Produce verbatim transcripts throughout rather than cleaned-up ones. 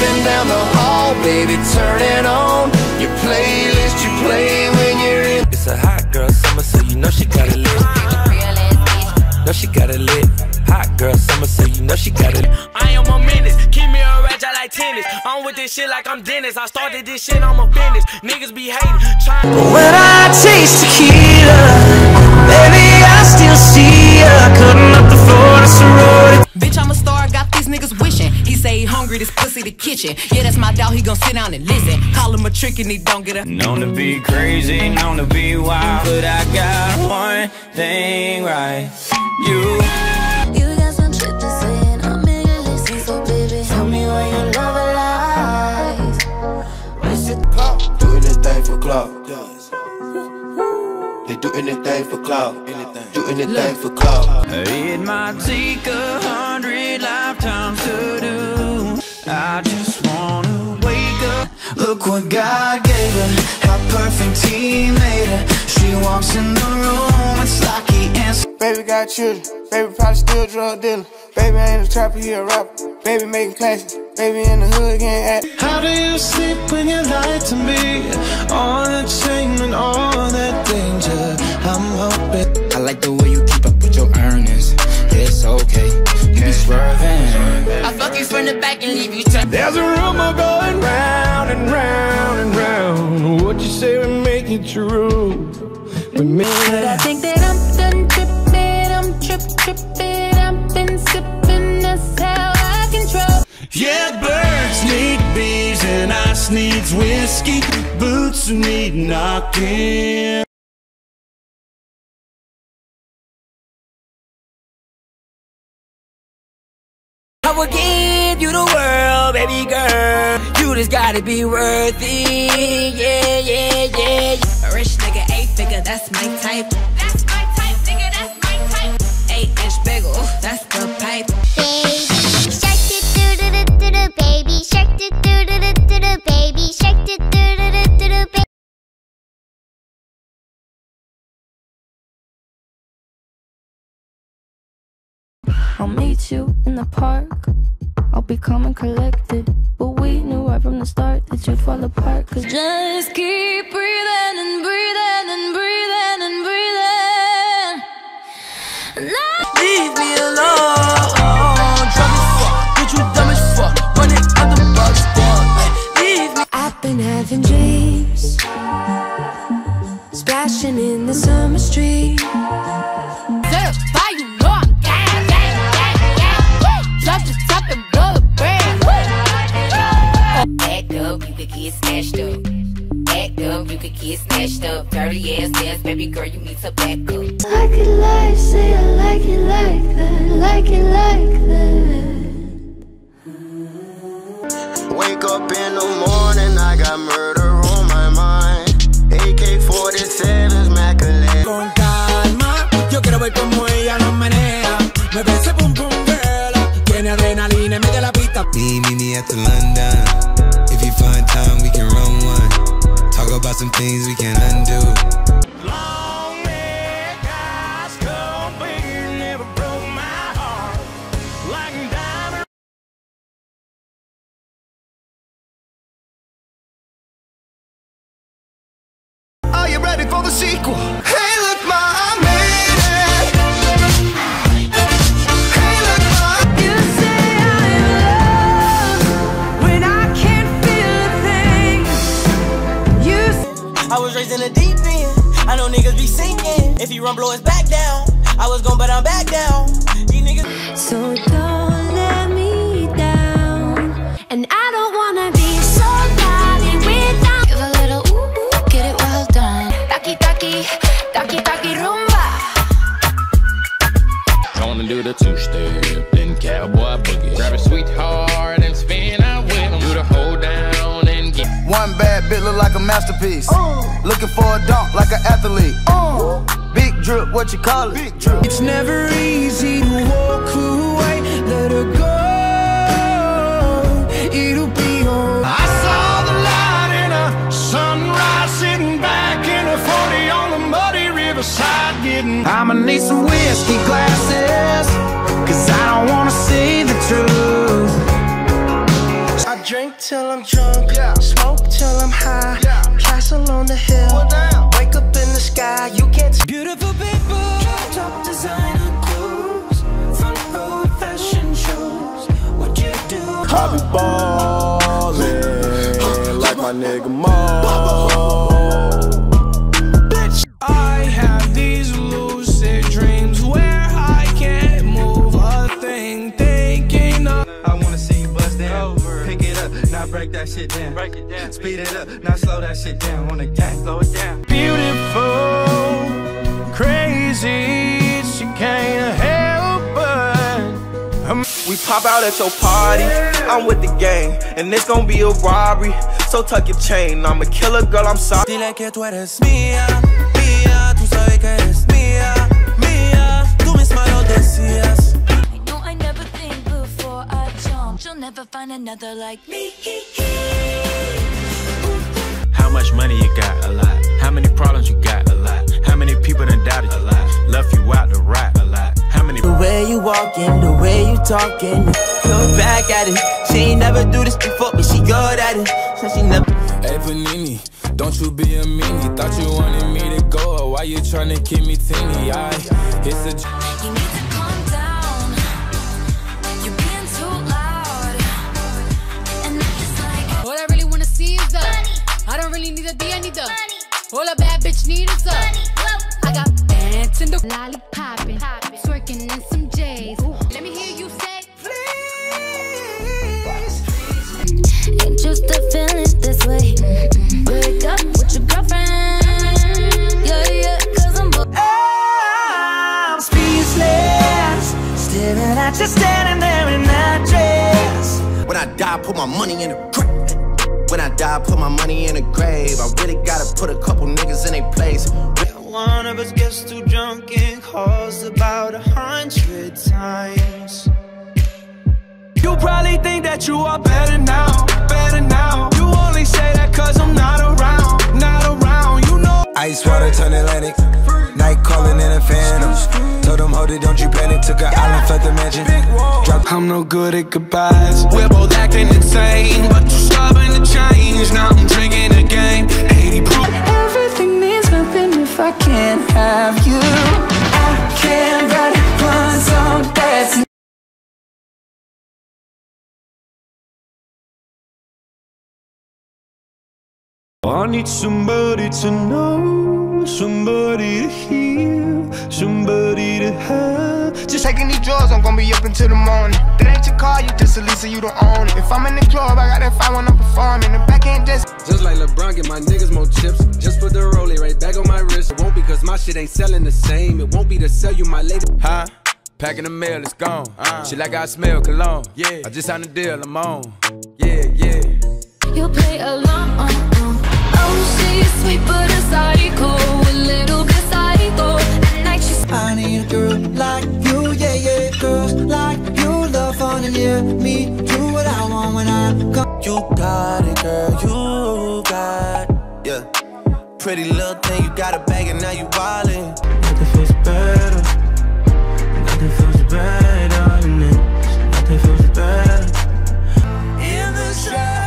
Stepping down the hall, baby, turn it on. Your playlist you play when you're in. It's a hot girl summer, so you know she got it lit. Know she got it lit. Hot girl summer, so you know she got it. I am a menace, keep me a ratchet like tennis. I'm with this shit like I'm Dennis. I started this shit, I'm a business. Niggas be hating, trying. When I taste tequila, baby, I still see ya cutting up the floor to sorority. Bitch, I'm a star, got these niggas wishing. He say he hungry, this pussy the kitchen. Yeah, that's my dog, he gon' sit down and listen. Call him a trick and he don't get a. Known to be crazy, known to be wild, but I got one thing right. You. You got some shit to say and I'm in your listen, so baby, tell me where your love lies. Where's it? Clout, do anything for clout. They do anything for clout. Do anything for clout. It might take a hundred lifetimes to do. I just wanna wake up. Look what God gave her, how perfect He made her. She walks in the room, it's like He answers. Baby got children, baby probably still drug dealer. Baby ain't a trapper, he a rapper. Baby making classics, baby in the hood can't act. How do you sleep when you lie to me? All that shame and all that danger, I'm hoping. I like the way you keep up with your earnings. It's okay, you be swerving. I fuck you from the back and leave you to. There's a rumor going round and round and round. What you say would make it true? But me, But I think that I'm done tripping, I'm trip tripping. I've been sipping, that's how I control. Yeah, birds need bees and ice needs whiskey. Boots need knocking. I will give you the world, baby girl. You just gotta be worthy. Yeah, yeah, yeah. A rich nigga, eight figure, that's my type. That's my type, nigga, that's my type. Eight inch bagel, that's the pipe. Baby shark do do do do do do, baby shark do do do do do do, baby shark do do do do do do, baby. I'll meet you in the park. I'll be calm and collected, but we knew right from the start that you'd fall apart. Cause just keep breathing and breathing and breathing and breathing. Leave me alone. Drunk as fuck, bitch, you dumb as fuck. Running out the bus down. Leave me. I've been having dreams, splashing in the summer street. Get snatched up, act up, you could get snatched up. Dirty ass ass, baby girl, you need to back up. Like it like, say I like it like that, like it like that. wake up in the morning, I got murder on my mind. A K forty-sevens, Macaulay. Con calma, yo quiero ver como ella nos menea. Me ve ese pum pum girl, tiene adrenalina, mete la pista. Me, me, me at the London. If you find time, we can run one. Talk about some things we can undo. Long neck, eyes cold, baby, never broke my heart. Like diamond. Are you ready for the sequel? Hey, look, ma, I made it. Hey, look, ma. You say I'm in love when I can't feel a thing. You I was raised in the deep end. I know niggas be sinking. If he run, blow his back down. I was gone, but I'm back down. These niggas. So don't let me down, and I don't wanna be somebody without. Give a little ooh, ooh, get it well done. Taki taki, taki taki rumba. Gonna do the two-step, then cowboy boogie. Grab a sweetheart and spin out with him. Do the hold down and get. One bad bit look like a masterpiece. Uh, Looking for a dunk like an athlete. Uh, Big drip, what you call it? Big drip. It's never easy to walk away, let her go. It'll be alright. I saw the light in a sunrise, sitting back in a forty on the muddy riverside, getting. I'ma need some whiskey glasses, cause I don't wanna see the truth. I Drink till I'm drunk, yeah. Smoke till I'm high, yeah. Castle on the hill, wake up in the sky. You can't. Beautiful people, top designer clothes, front row fashion shows. What you do? I be ballin' like my nigga Mo. Bitch, I have these lucid dreams where I can't move a thing, thinking of. I wanna see you bust down, pick it up, now break that shit down, break it down, speed it up, now slow that shit down on the gang, slow it down. Beautiful, crazy, she can't help but. I'm we pop out at your party, I'm with the gang, and it's gon' be a robbery. So tuck your chain, I'm a killer girl, I'm sorry. Dile que tú eres mía, mía, tú sabes que eres mía, mía, tú misma lo decías. I know I never think before I jump. You'll never find another like me. How much money you got? A lot. How many problems you got? A lot. How many people done doubted you? A lot. Left you out to rot? A lot. How many? The way you walking, the way you talking, look back at it. She ain't never do this before, but she good at it. So she never. Hey Panini, don't you be a meanie. Thought you wanted me to go, or why you tryna keep me teeny? I, it's a. You need to calm down. You're being too loud. And I'm just like, all I really wanna see is the money. I don't really need a D, I need the money. All a bad bitch need is the money. I got pants in the lollipopping, twerking in some J's. Ooh. Let me hear you say, please. ain't just a feeling this way. Break up with your girlfriend. Yeah, yeah, cause I'm I'm speechless, staring at you standing there in that dress. When I die, put my money in the grave. When I die, put my money in the grave. I really gotta put a couple niggas in their place. One of us gets too drunk and calls about a hundred times. You probably think that you are better now, better now. You only say that cause I'm not around, not around, you know. Ice water turn Atlantic, night calling in a phantom. Told them, hold it, don't you panic. Took an island, fled the mansion. Drop. I'm no good at goodbyes. We're both acting insane, but you're stubborn to change. Now I'm drinking again, eighty proof. Everything means nothing if I can't have you. I can't write one song that's. I need somebody to know, somebody to hear, somebody to have. Just taking these drugs, I'm gonna be up until the morning. That ain't your car, you just a Lisa, you don't own it. If I'm in the club, I got that fight when I'm performing. The back end just Just like LeBron, get my niggas more chips. Just put the rollie right back on my wrist. It won't be cause my shit ain't selling the same. It won't be to sell you my lady. Huh? Packing the mail, it's gone. Uh, Shit like I smell cologne. Yeah. I just signed a deal, I'm on. Yeah, yeah. you play along. Oh, she's sweet but a psycho, a little bit psycho. At night she's I need a girl like you, yeah, yeah. Girls like you love fun and yeah, me do what I want when I come. You got it, girl, you got it. Yeah. Pretty little thing, you got a bag and now you wildin'. Nothing feels better. Nothing feels better than this. Nothing feels better. In the shadow.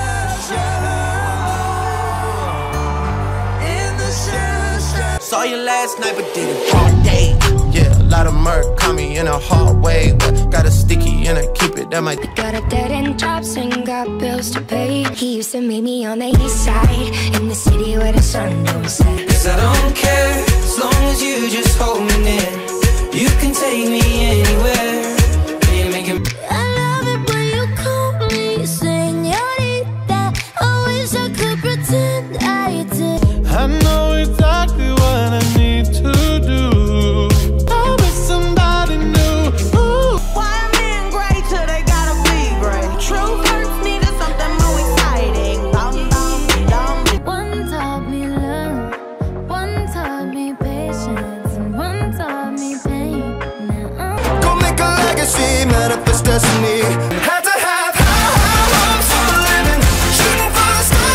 Saw you last night, but did it all day. Yeah, a lot of murk caught me in a hard way, but got a sticky and I keep it. That might. got a dead end job, so you got bills to pay. He used to meet me on the east side, in the city where the sun don't set. Cause I don't care, as long as you just hold me near. You can take me anywhere. You make it. I love it when you call me señorita. I wish I could pretend I did. I know exactly what I need to do. I'll be somebody new. Ooh. Why a man great till they gotta be great? True hurts needed something more exciting. Bum, bum, bum. One taught me love, one taught me patience, and one taught me pain. Now I'm Go make a legacy, manifest destiny. Had to have high, high hopes for a living. Shooting for the sky.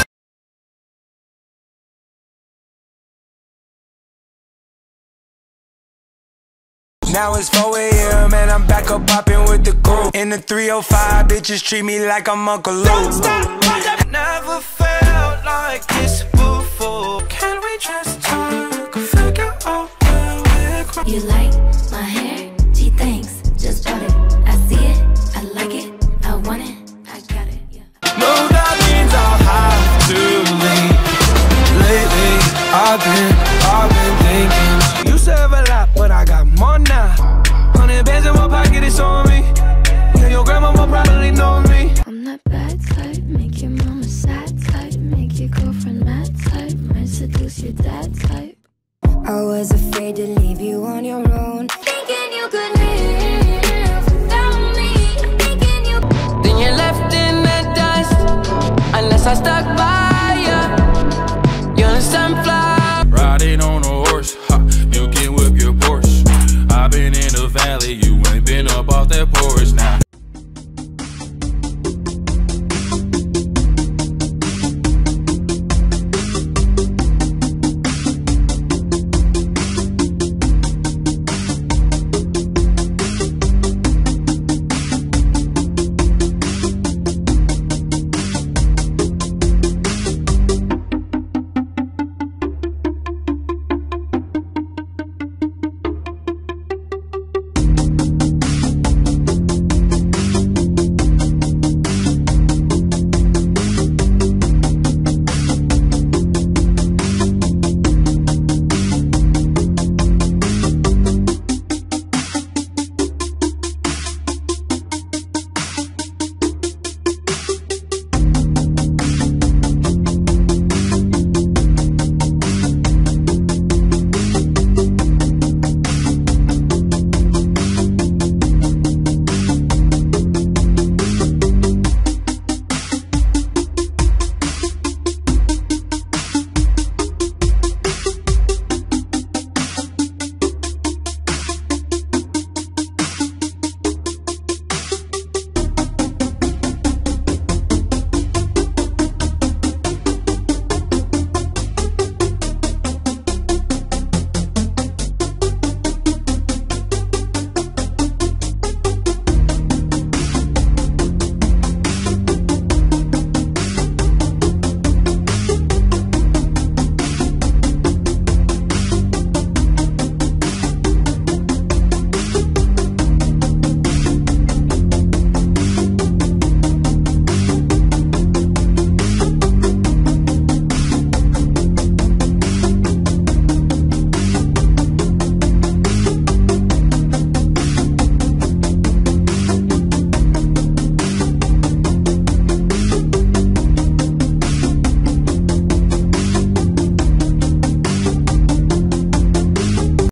Now it's four A M and I'm back up popping with the group. In the three oh five, bitches treat me like I'm Uncle Luke. Never felt like this before. Can we just talk, figure out where we're going? You like my hair? Gee, thanks, just bought it. I see it, I like it, I want it, I got it, yeah. No, that means I'll have to leave. Lately, I've been, I've been thinking. Used to have a lot, but I got more now. Hundred bands in my pocket, it's on me. Yeah, your grandma will probably know me. I'm that bad type, make your mama sad type, make your girlfriend mad type, might seduce your dad type. I was afraid to leave you on your own.